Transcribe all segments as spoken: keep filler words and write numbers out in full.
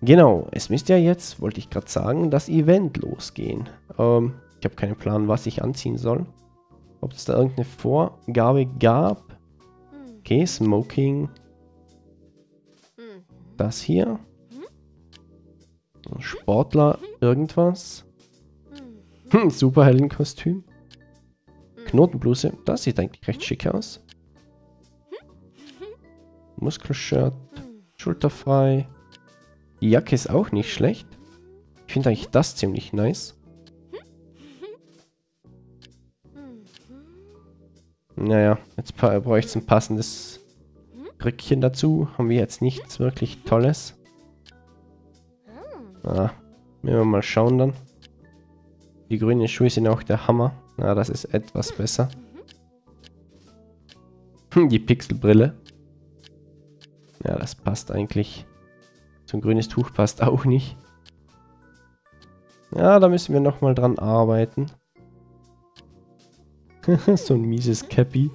Genau, es müsste ja jetzt, wollte ich gerade sagen, das Event losgehen. Ähm, ich habe keinen Plan, was ich anziehen soll. Ob es da irgendeine Vorgabe gab. Okay, Smoking. Das hier. Sportler, irgendwas. Hm, Superheldenkostüm. Knotenbluse, das sieht eigentlich recht schick aus. Muskelshirt, schulterfrei. Die Jacke ist auch nicht schlecht. Ich finde eigentlich das ziemlich nice. Naja, jetzt bräuchte es ein passendes Rückchen dazu. Haben wir jetzt nichts wirklich Tolles. Ah, werden wir mal schauen dann. Die grünen Schuhe sind auch der Hammer. Na, das ist etwas besser. Die Pixelbrille. Ja, das passt eigentlich. So ein grünes Tuch passt auch nicht. Ja, da müssen wir nochmal dran arbeiten. So ein mieses Cappy.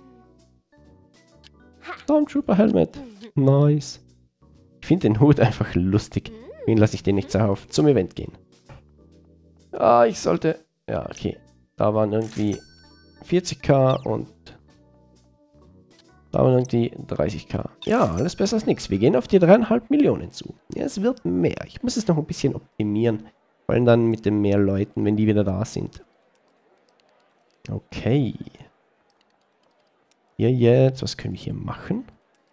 Stormtrooper Helmet. Nice. Ich finde den Hut einfach lustig. Wen lasse ich den nicht so auf zum Event gehen? Ah, ich sollte... Ja, okay. Da waren irgendwie vierzig K und... Da waren irgendwie dreißig K. Ja, alles besser als nichts. Wir gehen auf die dreieinhalb Millionen zu. Ja, es wird mehr. Ich muss es noch ein bisschen optimieren. Vor allem dann mit den mehr Leuten, wenn die wieder da sind. Okay. Hier jetzt. Was können wir hier machen?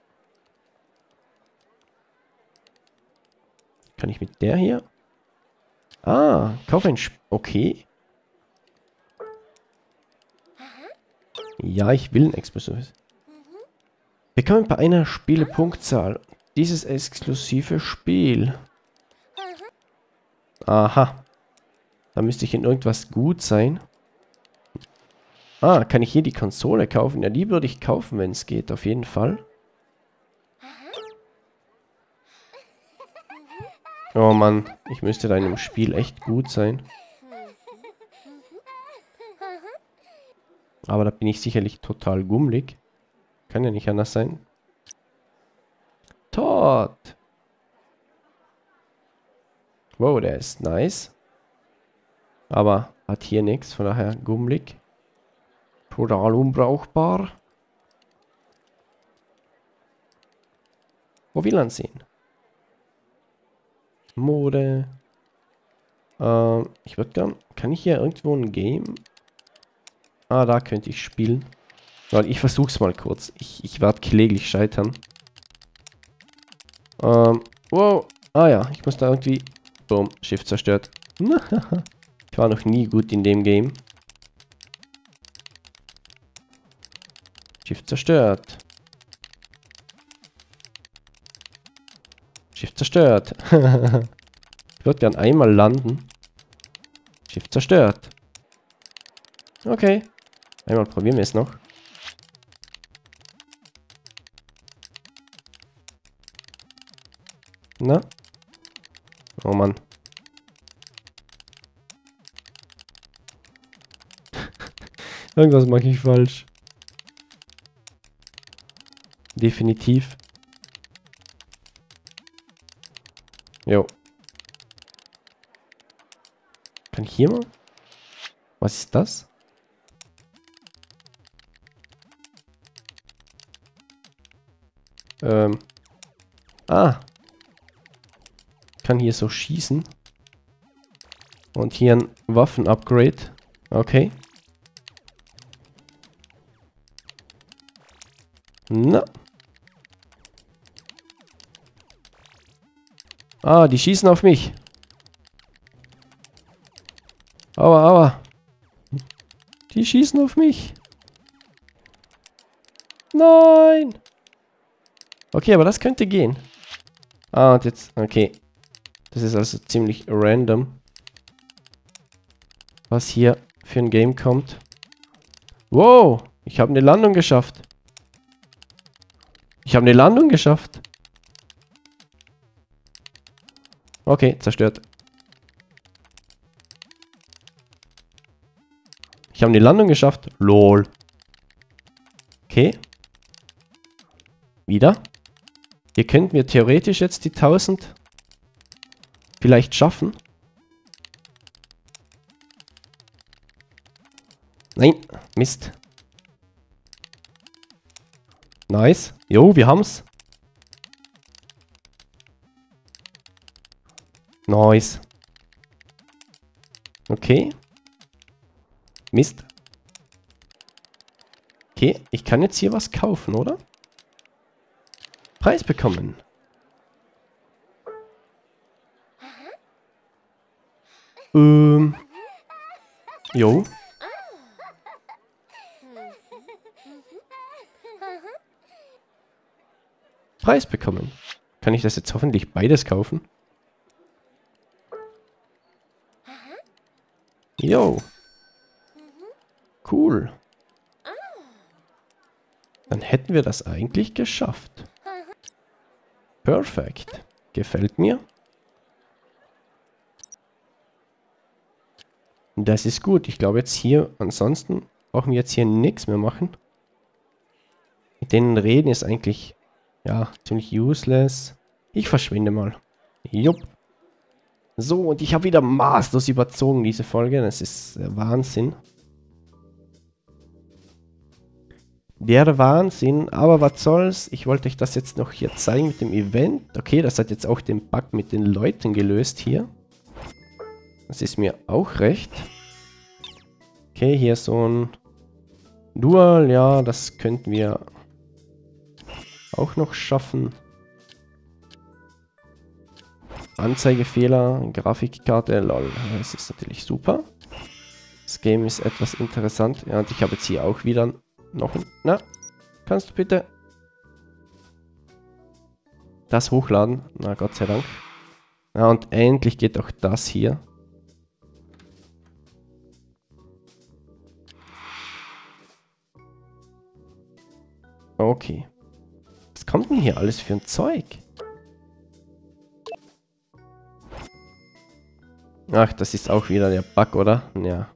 Kann ich mit der hier? Ah, kauf ein... Sp okay. Ja, ich will ein exklusives. Bekommen bei einer Spielepunktzahl dieses exklusive Spiel. Aha. Da müsste ich in irgendwas gut sein. Ah, kann ich hier die Konsole kaufen? Ja, die würde ich kaufen, wenn es geht, auf jeden Fall. Oh Mann, ich müsste da in dem Spiel echt gut sein. Aber da bin ich sicherlich total gummelig. Kann ja nicht anders sein. Todd! Wow, der ist nice. Aber hat hier nichts, von daher gummelig. Total unbrauchbar. Wo will man sehen? Mode. Ähm, ich würde gern... Kann ich hier irgendwo ein Game? Ah, da könnte ich spielen. Ich versuch's mal kurz. Ich, ich werde kläglich scheitern. Ähm, wow. Ah ja, ich muss da irgendwie... Boom, Schiff zerstört. Ich war noch nie gut in dem Game. Schiff zerstört. Schiff zerstört. Ich würde gern einmal landen. Schiff zerstört. Okay. Einmal probieren wir es noch. Na? Oh Mann. Irgendwas mache ich falsch. Definitiv. Jo. Kann ich hier mal? Was ist das? Ähm. Ah. Kann hier so schießen. Und hier ein Waffen-Upgrade. Okay. Na. Ah, die schießen auf mich. Aua, aua. Die schießen auf mich. Nein. Okay, aber das könnte gehen. Ah, und jetzt, okay. Das ist also ziemlich random, was hier für ein Game kommt. Wow, ich habe eine Landung geschafft. Ich habe eine Landung geschafft. Okay, zerstört. Ich habe eine Landung geschafft. Lol. Okay. Wieder. Hier könnten wir theoretisch jetzt die tausend vielleicht schaffen. Nein, Mist. Nice. Jo, wir haben's. Nice. Okay. Mist. Okay, ich kann jetzt hier was kaufen, oder? Preis bekommen. Ähm. Jo. Preis bekommen. Kann ich das jetzt hoffentlich beides kaufen? Jo. Cool. Dann hätten wir das eigentlich geschafft. Perfekt. Gefällt mir. Das ist gut. Ich glaube jetzt hier, ansonsten brauchen wir jetzt hier nichts mehr machen. Mit denen reden ist eigentlich, ja, ziemlich useless. Ich verschwinde mal. Jupp. So, und ich habe wieder maßlos überzogen, diese Folge. Das ist äh, Wahnsinn. Der Wahnsinn. Aber was soll's? Ich wollte euch das jetzt noch hier zeigen mit dem Event. Okay, das hat jetzt auch den Bug mit den Leuten gelöst hier. Das ist mir auch recht. Okay, hier so ein Dual. Ja, das könnten wir auch noch schaffen. Anzeigefehler, Grafikkarte, lol. Das ist natürlich super. Das Game ist etwas interessant. Ja, und ich habe jetzt hier auch wieder noch ein... Na, kannst du bitte das hochladen? Na, Gott sei Dank. Ja, und endlich geht auch das hier. Okay. Was kommt denn hier alles für ein Zeug? Ach, das ist auch wieder der Bug, oder? Ja.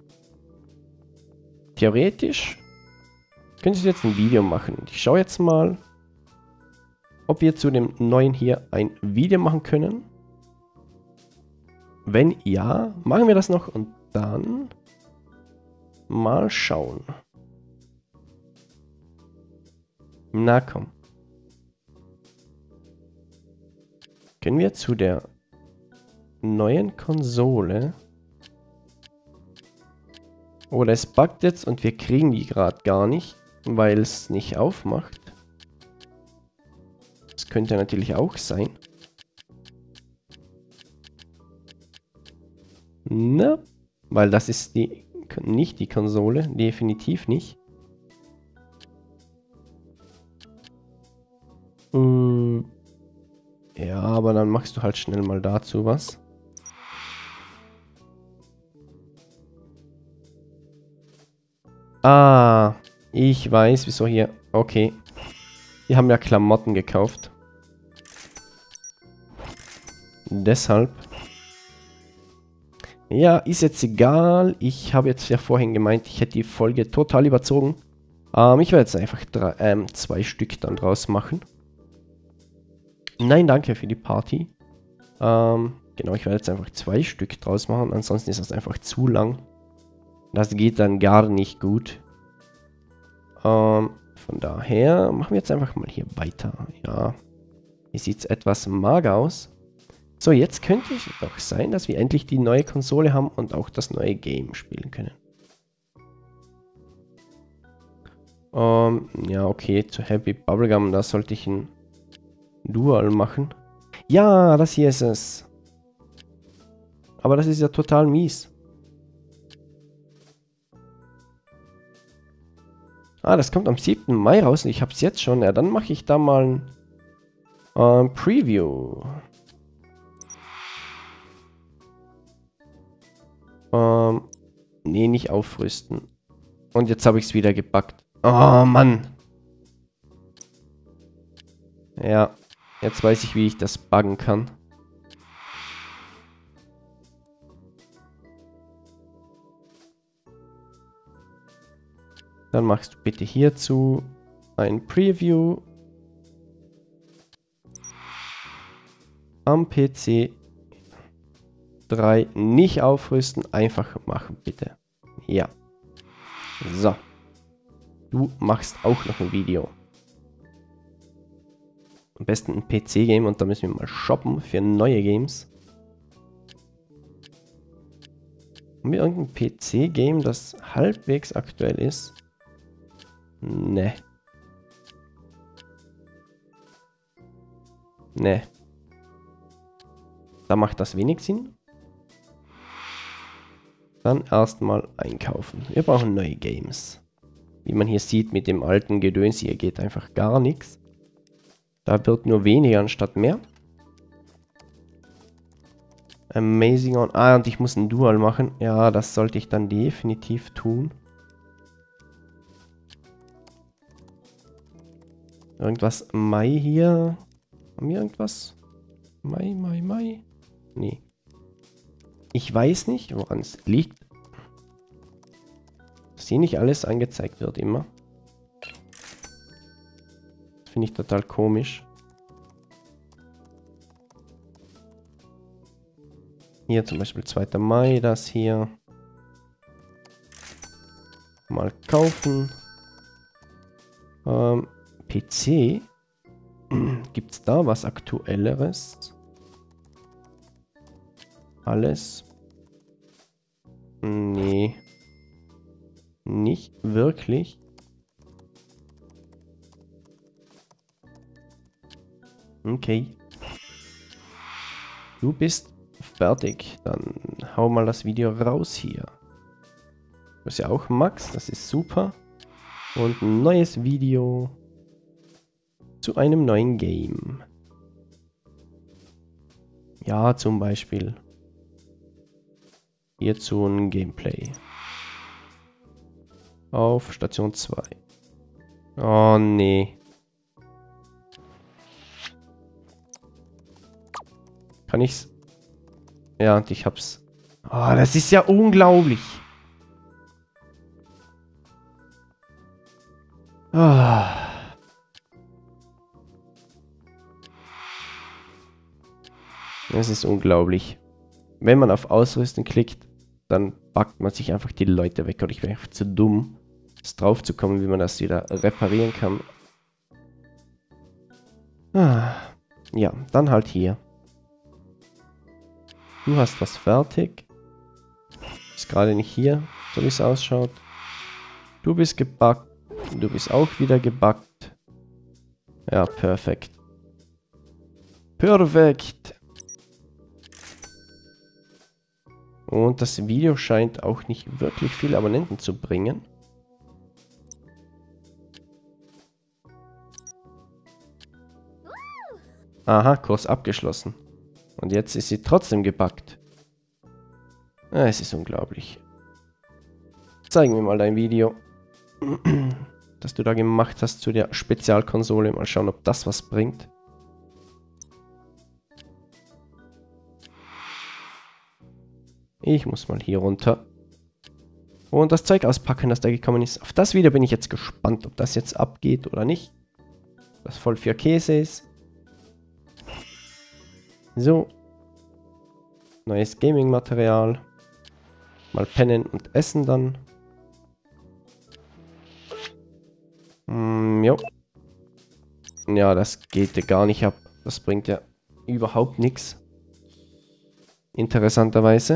Theoretisch könnte ich jetzt ein Video machen. Ich schaue jetzt mal, ob wir zu dem neuen hier ein Video machen können. Wenn ja, machen wir das noch und dann mal schauen. Na komm. Können wir zu der neuen Konsole... Oder es buggt jetzt und wir kriegen die gerade gar nicht, weil es nicht aufmacht. Das könnte natürlich auch sein. Na, weil das ist die nicht die Konsole, definitiv nicht. Hm. Ja, aber dann machst du halt schnell mal dazu was. Ah, ich weiß, wieso hier. Okay. Wir haben ja Klamotten gekauft. Deshalb. Ja, ist jetzt egal. Ich habe jetzt ja vorhin gemeint, ich hätte die Folge total überzogen. Ähm, ich werde jetzt einfach drei, ähm, zwei Stück dann draus machen. Nein, danke für die Party. Ähm, genau, ich werde jetzt einfach zwei Stück draus machen. Ansonsten ist das einfach zu lang. Das geht dann gar nicht gut. Ähm, von daher machen wir jetzt einfach mal hier weiter. Ja, hier sieht es etwas mager aus. So, jetzt könnte es doch sein, dass wir endlich die neue Konsole haben und auch das neue Game spielen können. Ähm, ja, okay, zu Happy Bubblegum, da sollte ich ein Dual machen. Ja, das hier ist es. Aber das ist ja total mies. Ah, das kommt am siebten Mai raus und ich habe es jetzt schon. Ja, dann mache ich da mal ein ähm, Preview. Ähm, nee, nicht aufrüsten. Und jetzt habe ich es wieder gebuggt. Oh, Mann. Ja, jetzt weiß ich, wie ich das buggen kann. Dann machst du bitte hierzu ein Preview am P C. drei. Nicht aufrüsten, einfach machen, bitte. Ja. So. Du machst auch noch ein Video. Am besten ein P C-Game und da müssen wir mal shoppen für neue Games. Haben wir irgendein P C-Game, das halbwegs aktuell ist? Ne. Ne. Da macht das wenig Sinn. Dann erstmal einkaufen. Wir brauchen neue Games. Wie man hier sieht, mit dem alten Gedöns hier geht einfach gar nichts. Da wird nur weniger anstatt mehr. Amazing on... Ah, und ich muss ein Dual machen. Ja, das sollte ich dann definitiv tun. Irgendwas Mai hier. Haben wir irgendwas? Mai, Mai, Mai? Nee. Ich weiß nicht, woran es liegt. Dass hier nicht alles angezeigt wird immer. Das finde ich total komisch. Hier zum Beispiel zweiter Mai, das hier. Mal kaufen. Ähm, P C. Gibt es da was Aktuelleres? Alles? Nee. Nicht wirklich. Okay. Du bist fertig. Dann hau mal das Video raus hier. Du bist ja auch Max, das ist super. Und ein neues Video zu einem neuen Game. Ja, zum Beispiel. Hierzu ein Gameplay. Auf Station zwei. Oh, nee. Kann ich's? Ja, und ich hab's. Oh, das ist ja unglaublich. Ah. Das ist unglaublich. Wenn man auf Ausrüsten klickt, dann packt man sich einfach die Leute weg. Oder ich bin einfach zu dumm, das drauf zu kommen, wie man das wieder reparieren kann. Ah. Ja, dann halt hier. Du hast was fertig. Ist gerade nicht hier, so wie es ausschaut. Du bist gebackt. Du bist auch wieder gebackt. Ja, perfekt. Perfekt. Und das Video scheint auch nicht wirklich viele Abonnenten zu bringen. Aha, Kurs abgeschlossen. Und jetzt ist sie trotzdem gebackt. Ah, es ist unglaublich. Zeigen wir mal dein Video, das du da gemacht hast zu der Spezialkonsole. Mal schauen, ob das was bringt. Ich muss mal hier runter. Und das Zeug auspacken, das da gekommen ist. Auf das Video bin ich jetzt gespannt, ob das jetzt abgeht oder nicht. Das voll für Käse ist. So. Neues Gaming-Material. Mal pennen und essen dann. Mm, jo. Ja, das geht ja gar nicht ab. Das bringt ja überhaupt nichts. Interessanterweise.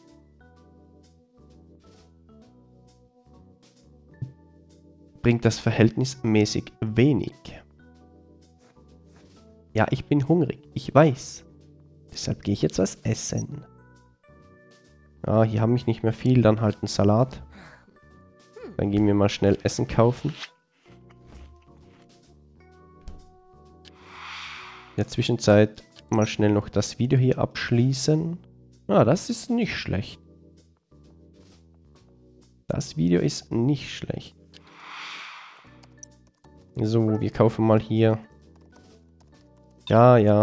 Bringt das verhältnismäßig wenig. Ja, ich bin hungrig. Ich weiß. Deshalb gehe ich jetzt was essen. Ja, hier habe ich nicht mehr viel. Dann halt einen Salat. Dann gehen wir mal schnell Essen kaufen. In der Zwischenzeit mal schnell noch das Video hier abschließen. Ah, das ist nicht schlecht. Das Video ist nicht schlecht. So, wir kaufen mal hier. Ja, ja.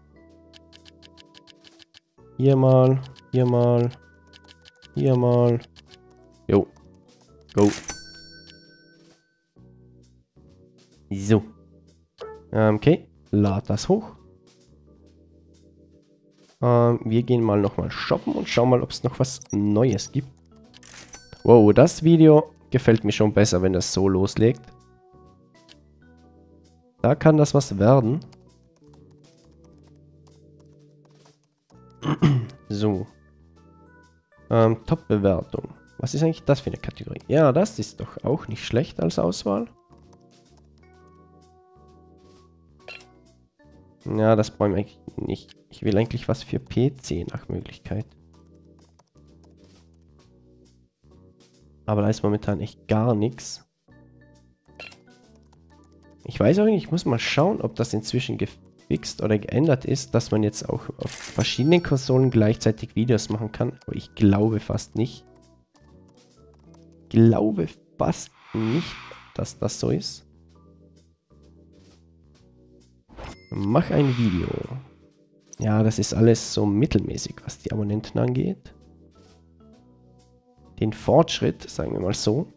Hier mal, hier mal, hier mal. Jo. Go. So. Ähm, okay. Lad das hoch. Ähm, wir gehen mal nochmal shoppen und schauen mal, ob es noch was Neues gibt. Wow, das Video gefällt mir schon besser, wenn das so loslegt. Da kann das was werden. So. Ähm, Top-Bewertung. Was ist eigentlich das für eine Kategorie? Ja, das ist doch auch nicht schlecht als Auswahl. Ja, das brauchen wir eigentlich nicht. Ich will eigentlich was für P C nach Möglichkeit. Aber da ist momentan echt gar nichts. Ich weiß auch nicht, ich muss mal schauen, ob das inzwischen gefixt oder geändert ist, dass man jetzt auch auf verschiedenen Konsolen gleichzeitig Videos machen kann. Aber ich glaube fast nicht. Ich glaube fast nicht, dass das so ist. Mach ein Video. Ja, das ist alles so mittelmäßig, was die Abonnenten angeht. Den Fortschritt, sagen wir mal so.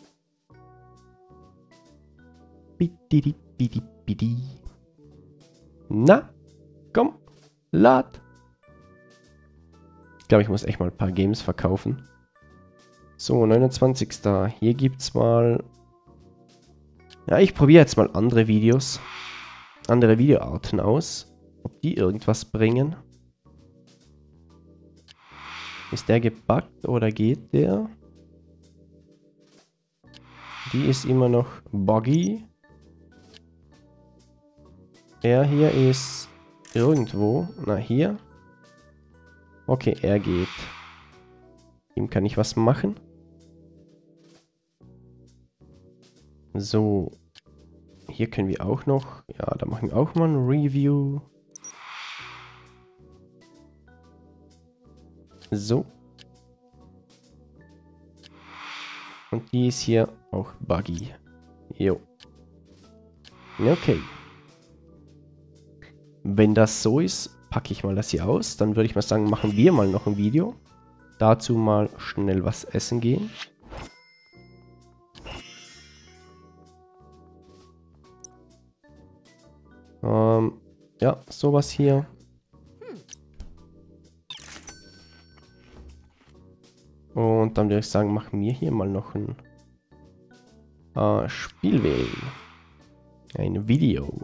Bidi, bidi, bidi. Na, komm, lad. Ich glaube, ich muss echt mal ein paar Games verkaufen. So, neunundzwanzigster Hier gibt's mal... Ja, ich probiere jetzt mal andere Videos. Andere Videoarten aus. Ob die irgendwas bringen. Ist der gebuggt oder geht der? Die ist immer noch buggy. Er hier ist irgendwo. Na, hier. Okay, er geht. Ihm kann ich was machen. So. Hier können wir auch noch. Ja, da machen wir auch mal ein Review. So. Und die ist hier auch buggy. Jo. Okay. Wenn das so ist, packe ich mal das hier aus. Dann würde ich mal sagen, machen wir mal noch ein Video. Dazu mal schnell was essen gehen. Ähm, ja, sowas hier. Und dann würde ich sagen, machen wir hier mal noch ein äh, Spiel wählen. Ein Video.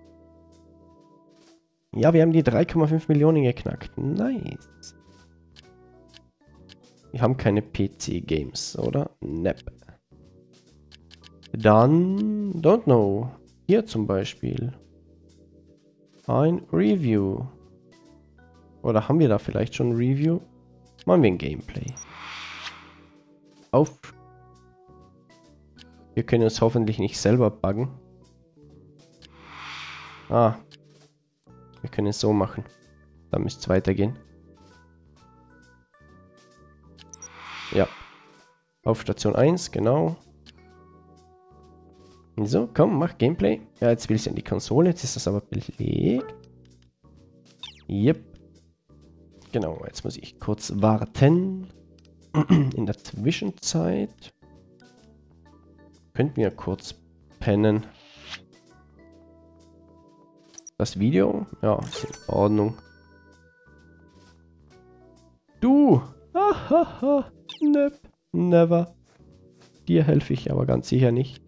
Ja, wir haben die drei Komma fünf Millionen geknackt. Nice. Wir haben keine P C-Games, oder? Nepp. Dann, don't know. Hier zum Beispiel. Ein Review. Oder haben wir da vielleicht schon ein Review? Machen wir ein Gameplay. Auf. Wir können uns hoffentlich nicht selber buggen. Ah. Wir können es so machen. Dann müsste es weitergehen. Ja. Auf Station eins, genau. So, komm, mach Gameplay. Ja, jetzt will ich an die Konsole. Jetzt ist das aber belegt. Yep. Genau, jetzt muss ich kurz warten. In der Zwischenzeit könnten wir kurz pennen. Das Video? Ja, ist in Ordnung. Du! Hahaha! Nope, never. Dir helfe ich aber ganz sicher nicht.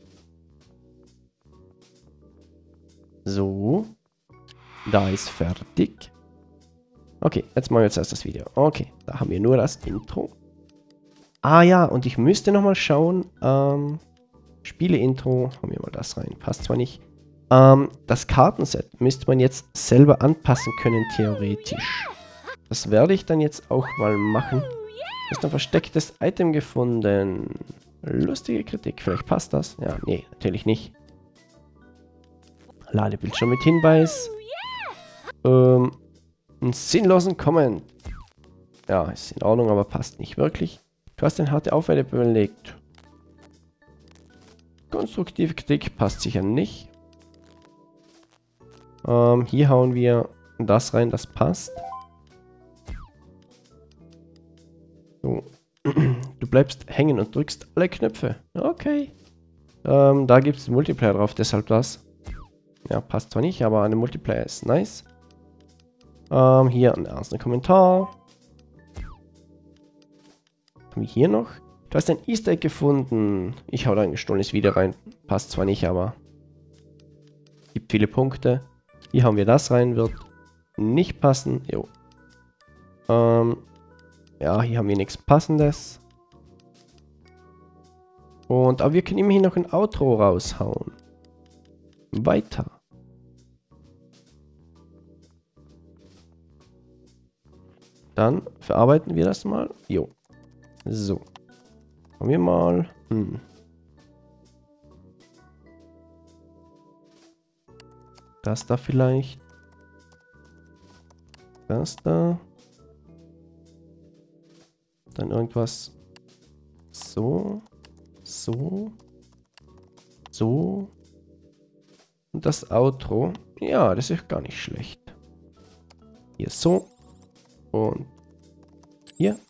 So. Da ist fertig. Okay, jetzt machen wir jetzt erst das Video. Okay, da haben wir nur das Intro. Ah ja, und ich müsste nochmal schauen. Ähm, Spiele-Intro. Haben wir mal das rein. Passt zwar nicht. Ähm, das Kartenset müsste man jetzt selber anpassen können, theoretisch. Das werde ich dann jetzt auch mal machen. Du hast ein verstecktes Item gefunden. Lustige Kritik. Vielleicht passt das. Ja, nee, natürlich nicht. Ladebildschirm mit Hinweis. Ähm, einen sinnlosen Comment. Ja, ist in Ordnung, aber passt nicht wirklich. Du hast eine harte Aufgabe belegt. Konstruktive Kritik passt sicher nicht. Ähm, hier hauen wir das rein, das passt. So. Du bleibst hängen und drückst alle Knöpfe. Okay. Ähm, da gibt es einen Multiplayer drauf, deshalb das. Ja, passt zwar nicht, aber eine Multiplayer ist nice. Ähm, hier ein ernster Kommentar. Haben wir hier noch? Du hast ein Easter Egg gefunden. Ich hau da ein gestohlenes Video rein. Passt zwar nicht, aber gibt viele Punkte. Hier haben wir das rein, wird nicht passen. Jo. Ähm, ja, hier haben wir nichts Passendes. Und, aber wir können immerhin noch ein Outro raushauen. Weiter. Dann verarbeiten wir das mal. Jo. So. Haben wir mal. Hm. Das da vielleicht. Das da. Dann irgendwas. So. So. So. Und das Outro. Ja, das ist gar nicht schlecht. Hier so. Und hier.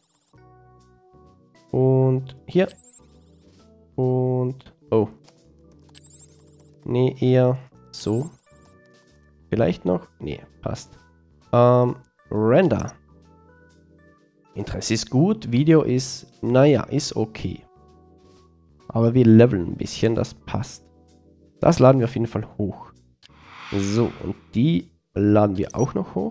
Und hier. Und. Oh. Nee, eher so. Vielleicht noch? Nee, passt. Ähm, Render. Interesse ist gut. Video ist, naja, ist okay. Aber wir leveln ein bisschen, das passt. Das laden wir auf jeden Fall hoch. So, und die laden wir auch noch hoch.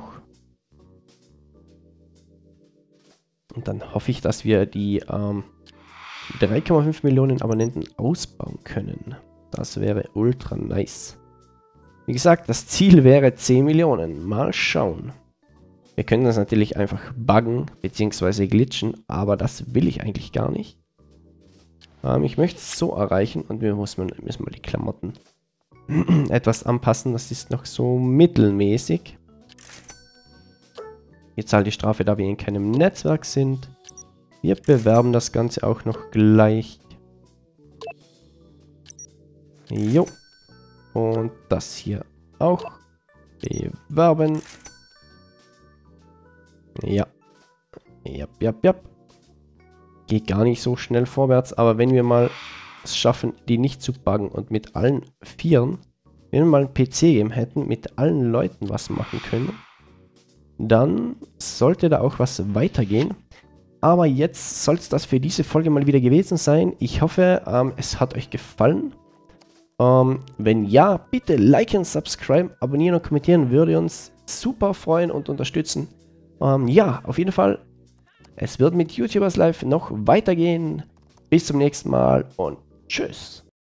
Und dann hoffe ich, dass wir die ähm, drei Komma fünf Millionen Abonnenten ausbauen können. Das wäre ultra nice. Wie gesagt, das Ziel wäre zehn Millionen. Mal schauen. Wir können das natürlich einfach buggen bzw. glitchen, aber das will ich eigentlich gar nicht. Ähm, ich möchte es so erreichen und wir müssen, müssen mal die Klamotten etwas anpassen. Das ist noch so mittelmäßig. Jetzt halt die Strafe, da wir in keinem Netzwerk sind. Wir bewerben das Ganze auch noch gleich. Jo. Und das hier auch. Bewerben. Ja. Ja, ja, ja. Geht gar nicht so schnell vorwärts, aber wenn wir mal es schaffen, die nicht zu buggen und mit allen Vieren, wenn wir mal ein P C-Game hätten, mit allen Leuten was machen können, dann sollte da auch was weitergehen. Aber jetzt soll es das für diese Folge mal wieder gewesen sein. Ich hoffe, ähm, es hat euch gefallen. Ähm, wenn ja, bitte liken, subscriben, abonnieren und kommentieren, würde uns super freuen und unterstützen. Ähm, ja, auf jeden Fall, es wird mit YouTubers Live noch weitergehen. Bis zum nächsten Mal und tschüss.